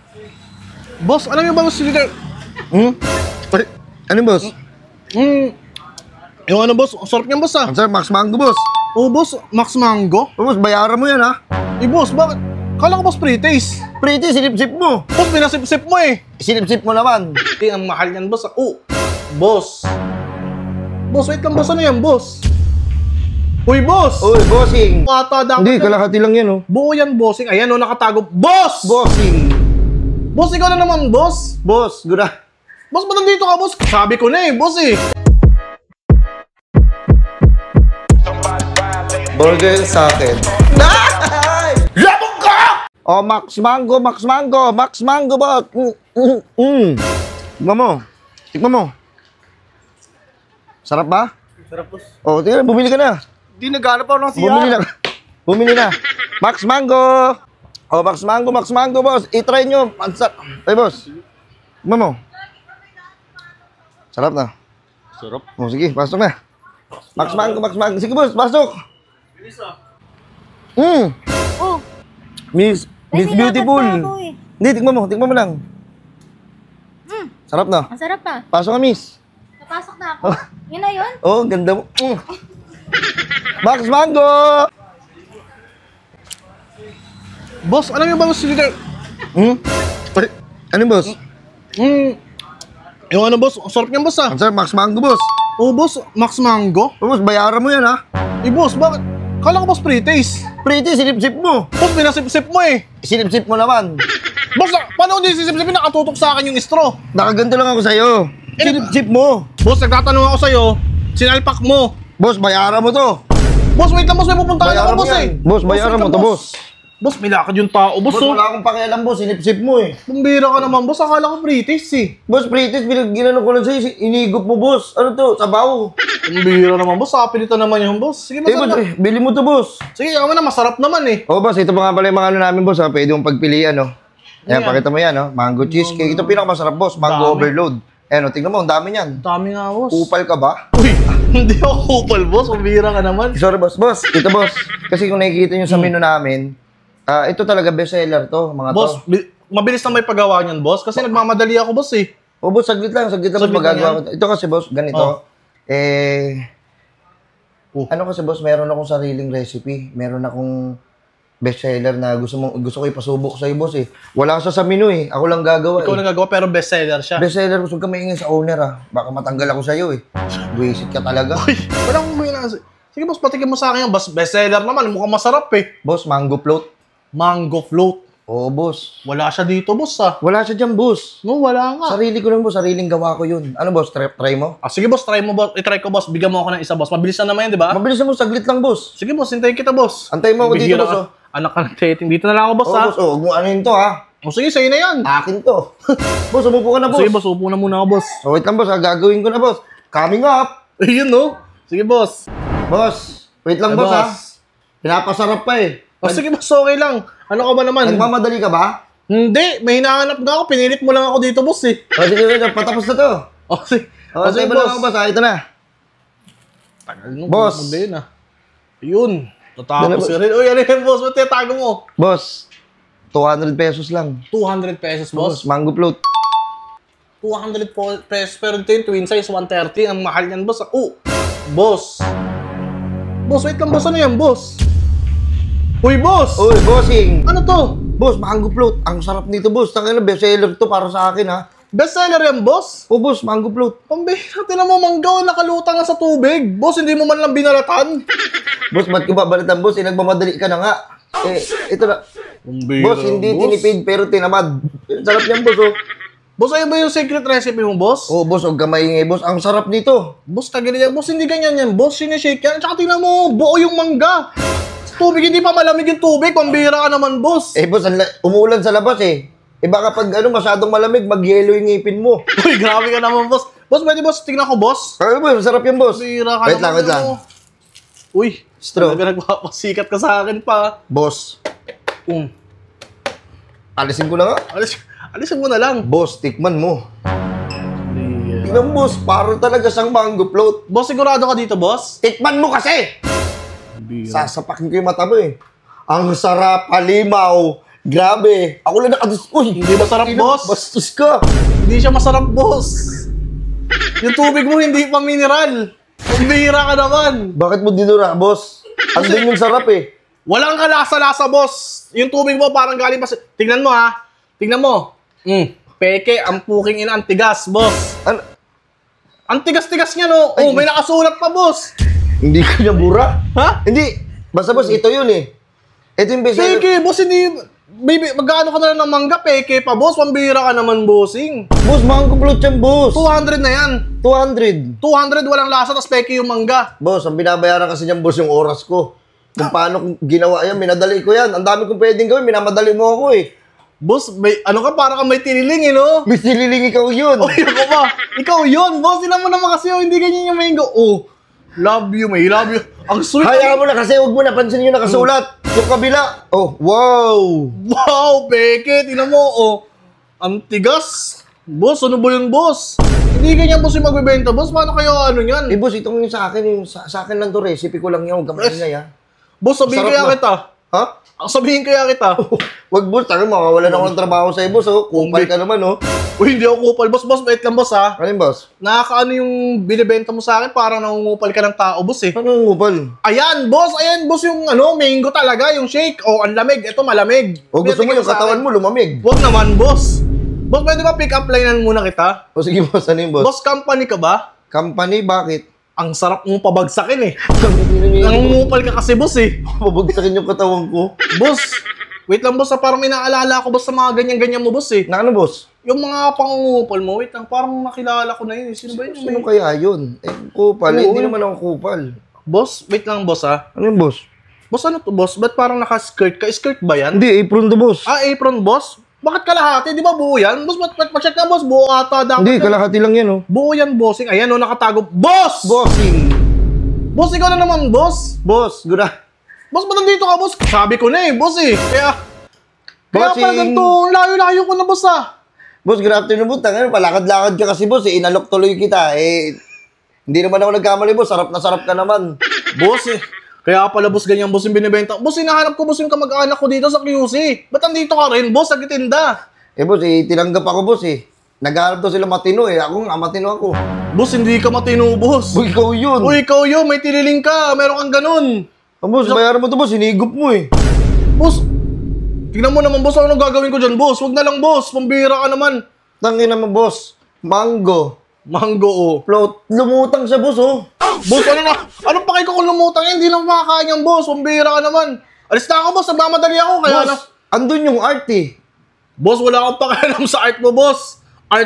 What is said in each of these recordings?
Boss, alam niyo ba boss leader? Ano boss? Yung ano boss, ang sarap niyan boss ah. Ang sarap, Max Mango boss. Oh boss, Max Mango? Oh, boss, bayaran mo yan ha. Boss, bakit? Kala ko boss pre-taste. Pretty, silip-sip mo. Boss, pinasip-sip mo eh. Silip-sip mo naman. Ang mahal niyan boss ah. Oh, boss. Boss, wait lang boss, ano yan boss? Uy boss! Uy, bossing. Ata dapat Hindi, kalahati lang yan oh. buo yan bossing. Ayan oh, nakatago. Boss! Bossing. Boss, ikaw na naman boss. Boss, gura. Boss, ba't nandito ka boss? Sabi ko na eh, boss eh. Burger sa akin. Labog ka! Oh, Max Mango, Max Mango, Max Mango ba? Tikman mo. Tikman mo. Sarap ba? Sarap boss. Oh, tingnan, bumili ka na. Hindi naghanap ako ng siya. Bumili na. Bumili na. Max Mango. Oh, Max Mango, boss. I-try nyo. Ay, boss. Tikman mo. Sarap na. Sarap. Oh, sige, pasok na. Max Mango. Sige, boss, pasok. Bilis ah. Oh, Miss Beautiful. eh. Hindi, tikman mo lang. Sarap na. Ang sarap pa. Pasok ka, miss. Napasok na ako. Yun na yun? Oh, ganda mo. Max Mango! Boss, alam niyo ba boss leader? Ano, boss? Yung ano boss, ang sarap niyan boss ah. Ang sarap, Max Mango, boss. Oh boss, Max Mango? Oh, boss, bayaran mo yan, ha? Boss, bakit? Kala ko boss pre-taste. Pretty, silip-sip mo. Boss, pinasip-sip mo eh. Silip-sip mo naman. Boss, paano hindi sisip-sipin? Nakatutok sa akin yung straw. Nakaganto lang ako sa'yo. Silip-sip mo. Boss, nagtatanong ako sa'yo, sinalpak mo. Boss, bayaran mo to. Boss, wait lang boss, may pupuntahan Bayaran ako mo boss yan. eh. Boss, bayaran wait mo lang, to, boss. Boss, may lakad yung tao, boss. Boss, wala akong pakialam, boss. Silip-sip mo, eh. Bumbira ka naman, boss. Akala ko pre-taste eh. Boss, pretty, ginano ko lang sa'yo. Inigop mo, boss. Ano to? Sabaw. Bumbira naman, boss. Kapilitan naman yung boss. Sige, boss. Eh, boss, ano? bili mo to, boss. Sige, ako na, masarap naman eh. Oh, boss, ito pa nga pala yung mga ano namin, boss, ha? Pwede mong pagpilian, no? Ayan, Ayan. pakita mo yan, no? Mango cheesecake. Ito pinakamasarap, boss. Dami. Mango overload. Ayan, no? Tingnan mo, ang dami niyan. Dami nga, boss. Upal ka ba? Uy, hindi ako kupal, boss. Bumbira ka naman. Sorry, boss. Boss, ito, boss. Kasi kung nakikita nyo sa menu namin, ito talaga bestseller to, mga Boss, to. mabilis na may paggawa niyan, boss. Kasi nagmamadali ako, boss eh. Oh, boss, saglit lang Saglit boss, lang magagawa yan. ko. Ito kasi, boss, ganito. Oh. Ano kasi, boss, meron akong sariling recipe. Meron akong bestseller na gusto ko ipasubok sa'yo, boss eh. Wala siya sa menu eh. Ako lang gagawa Ikaw eh. nagagawa, pero bestseller siya. Bestseller, boss, huwag ka maingay sa owner ah. Baka matanggal ako sa'yo eh. Buwisit ka talaga. Uy, walang kumina. Sige, boss, patikin mo sa akin yan. Bestseller naman, mukhang masarap eh. Boss, mango float. Mango float. Oo, boss. Wala siya dito, boss ah. Wala siya dyan, boss. No, wala nga. Sarili ko lang, boss. Sariling gawa ko yun. Ano, boss? Try mo? Ah, sige, boss, try mo, boss. I-try ko, boss. Bigyan mo ako ng isa, boss. Mabilis na naman yan, di ba? Mabilis na mo, saglit lang, boss. Sige, boss, hintayin kita, boss. Antayin mo ako dito, Bihira boss, ka. Anak ka ng dating. Dito na lang ako, boss, Oo, ha? boss. Oh, huwag mo ano yun to, ha? O, sige, sa'yo na yan. Akin to. Boss, umupo ka na, boss. Sige, boss, upo na muna ako, boss. So, wait lang, boss. Gagawin ko na, boss. Coming up. Ayun, no? Sige, boss. Boss, wait lang, Ay, boss, ha? boss. Pinapasarap pa, eh. O, sige, boss, okay lang. Ano ka ba naman? Nagmamadali ka ba? Hindi, may hinahanap na ako. Pinilit mo lang ako dito, boss, eh. O, sige, wait. Patapos na to. O, sige. O, sige, mo lang ako, boss, ha? Ito na. Tagal nung Boss. pumunta yun, ah. Ayun. Tatapos Dala, ka rin. Uy, ano yun, boss? Ba't tiyatago mo? Boss, 200 pesos lang. 200 pesos, boss. Mango float. 200 pesos, pero ito yung twin size, 130. Ang mahal yan, boss. Oh, boss. Boss, wait lang, boss. Ano yan, boss? Uy, boss! Uy, bossing. Ano to? Boss, mango float. Ang sarap nito, boss. Tangina, bestseller to para sa akin, ha? Bestseller yan, boss? Oh, boss, mango float. Pambihira, tinan mo, manggaw, nakalutang nga sa tubig. Boss, hindi mo man lang binalatan. Boss, ba't ko babalitan, boss? Nagmamadali ka na nga. Ito na. Pambihira, Boss, hindi tinipid pero tinamad. Sarap yan, boss, oh. Boss, ayun ba yung secret recipe mo, boss? Oh, boss, huwag ka maingay, boss. Ang sarap nito. Boss, kaganyan yan. Boss, hindi ganyan yan. Boss, sinishake yan. Tsaka tingnan mo, buo yung mangga. Sa tubig, hindi pa malamig yung tubig. Pambihira ka naman, boss. Boss, umuulan sa labas, eh. Baka pag masyadong malamig, mag-yellow yung ngipin mo. Uy, grabe ka naman, boss. Boss, pwede boss, tingnan ko, boss. Ay, boss, masarap yan, boss. Pambihira ka Wait naman. lang, wait lang. ano. Uy, Straw. talaga nagpapasikat ka sa akin pa. Boss, alisin ko na nga. Alisin mo na lang. Boss, tikman mo. Tingnan mo, boss, parang talaga siyang mango float. Boss, sigurado ka dito, boss? Tikman mo kasi! Sasapakin ko yung mata mo, eh. Ang sarap, halimaw, Grabe. Ako lang Uy, Hindi masarap, boss. Bastos ka. Hindi siya masarap, boss. Yung tubig mo hindi pa mineral. Bihira ka naman. Bakit mo dinura, boss? Andun yung sarap eh. Walang kalasa-lasa, boss. Yung tubig mo parang galing pa sa... Tingnan mo, ha. Tingnan mo. Peke, ang puking ina, ang tigas, boss. Ano? Ang tigas-tigas niya, no? Oh, may nakasulat pa, boss. Hindi ka nabura? Ha? Hindi. Basta boss, ito yun eh. Ito yung best seller. Peke, boss, hindi... Baby, magkano ka na lang ng mangga, peke pa, boss? Pambira ka naman, bossing. Boss, mango float yan, boss. 200 na yan. 200. 200, walang lasa, tas peke yung mangga. Boss, ang binabayaran kasi niyan, boss, yung oras ko. Kung paano ginawa yan, minadali ko yan. Ang dami kong pwedeng gawin, minamadali mo ako eh. Boss, may, ano ka, para kang may tiniling, eh, no? Miss Nililing, ikaw yun. Oh, yun ko ba? Ikaw yun, boss. Tinan mo naman kasi, oh, hindi ganyan yung mango. Oh, love you, may love you. Ang sweet. Hayaan mo na kasi, huwag mo napansin yung nakasulat. Yung kabila. Oh, wow. Wow, peke. Tinan mo, oh. Ang tigas. Boss, ano ba yun, boss? Hindi ganyan, boss, yung magbibenta, boss. Paano kayo, ano yan? Eh, boss, itong yung sa akin, sa akin lang to, recipe ko lang yan. Huwag ka maingay, ha? Boss, sabihin Masarap kaya na. kita. Ha? Sabihin kaya kita. Wag, boss, tayo, makawalan ako ng trabaho sa'yo, boss, oh. Kumpal ka naman, oh. Uy, hindi ako kupal. Boss, boss, wait lang, boss, ha? Ano yung boss? Nakakaano yung binibenta mo sa akin, parang nangungupal ka ng tao, boss, eh. Ano yung kupal? Ayan, boss, yung ano, mango talaga, yung shake. Oh, ang lamig. Ito, malamig. O gusto mo Tingnan yung sa katawan akin. mo lumamig? Wag naman, boss. Boss, pwede ba pick up linean muna kita? O sige, boss, ano yung boss? Boss, company ka ba? Company, bakit? Ang sarap mong pabagsakin, eh. Nangungupal ka kasi, boss, eh. Pabagsakin yung katawan ko. Boss, wait lang, boss, parang may naalala ko, boss, sa mga ganyan-ganyan mo, boss, eh. Na ano, boss? Yung mga pangungupal mo, wait lang, parang nakilala ko na yun. Sino ba yun? Sino kaya yun? Eh, kupal. Oo. Hindi naman ako kupal. Boss, wait lang, boss, ha? Ano yung boss? Boss, ano to, boss? Ba't parang naka-skirt ka? Skirt ba yan? Hindi, apron to, boss. Ah, apron, boss? Bakit kalahati? Di ba buo yan? Boss, pa-check na, boss. Buo ata. Dapat Hindi, yan. kalahati lang yan, oh. Buo yan, bossing. Ayan, oh, nakatago. Boss! Bossing. Boss, ikaw na naman, boss. Boss, gura. Boss, ba't nandito ka, boss? Sabi ko na eh, boss eh. Kaya pala Bossing. ganito, layo-layo ko na, boss, ah. Boss, good afternoon, boss. Tangan, palakad-lakad ka kasi, boss. Eh, inalok tuloy kita. Eh, hindi naman ako nagkamali, boss. Sarap na sarap ka naman. Boss eh. Kaya pala, boss, ganyan, boss, yung binibenta. Boss, hinahanap ko, boss, yung kamag-anak ko dito sa QC. Ba't nandito ka rin, boss, nagtitinda? Eh, boss, eh, tinanggap ako, boss, eh. Naghahanap daw sila matino, eh. Ako nga, matino ako. Boss, hindi ka matino, boss. Boy, ikaw yun. Uy, ikaw yun, may tiniling ka. Meron kang ganun. Oh, boss, bayaran mo to, boss. Hinigup mo, eh. Boss, tignan mo naman, boss, ano gagawin ko dyan, boss? Huwag na lang, boss. Pambira ka naman. Tangin naman, boss. Mango. Mango, oh. Float. Lumutang siya, boss, oh. Boss, ano na? Anong paki ko kung lumutang yan? Hindi na makakain yan, boss. Pambira ka naman. Alis na ako, boss. Nagmamadali ako. Kaya na. Boss, andun yung art, eh. Boss, wala akong pakialam sa art mo, boss.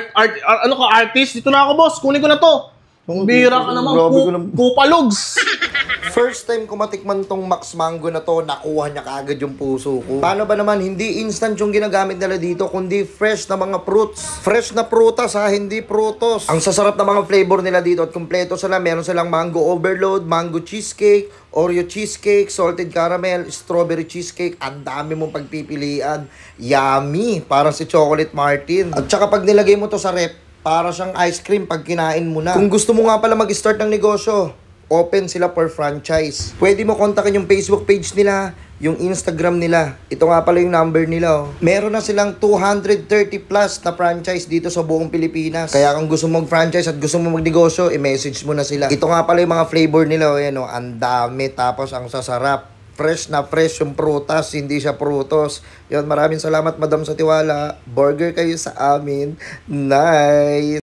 Ano ka, artist? Dito na ako, boss. Kunin ko na to. Pambira ka naman. Grabe ka naman. Kupalugs. First time ko matikman tong Max Mango na to, nakuha niya kaagad yung puso ko. Paano ba naman, hindi instant yung ginagamit nila dito, kundi fresh na mga fruits. Fresh na prutas ha, hindi prutos. Ang sasarap na mga flavor nila dito at kumpleto sila. Meron silang mango overload, mango cheesecake, Oreo cheesecake, salted caramel, strawberry cheesecake. Ang dami mong pagpipilian. Yummy! Parang si Chocolate Martin. At saka pag nilagay mo to sa rep, para siyang ice cream pag kinain mo na. Kung gusto mo nga pala mag-start ng negosyo, open sila per franchise. Pwede mo kontakin yung Facebook page nila, yung Instagram nila. Ito nga pala yung number nila, oh. Meron na silang 230 plus na franchise dito sa buong Pilipinas. Kaya kung gusto mo mag-franchise at gusto mo magnegosyo, i-message mo na sila. Ito nga pala yung mga flavor nila, oh. Yan, oh. Ang dami, tapos ang sasarap. Fresh na fresh yung prutas, hindi siya prutos. Yun, maraming salamat, madam, sa tiwala. Burger kayo sa amin. Nice!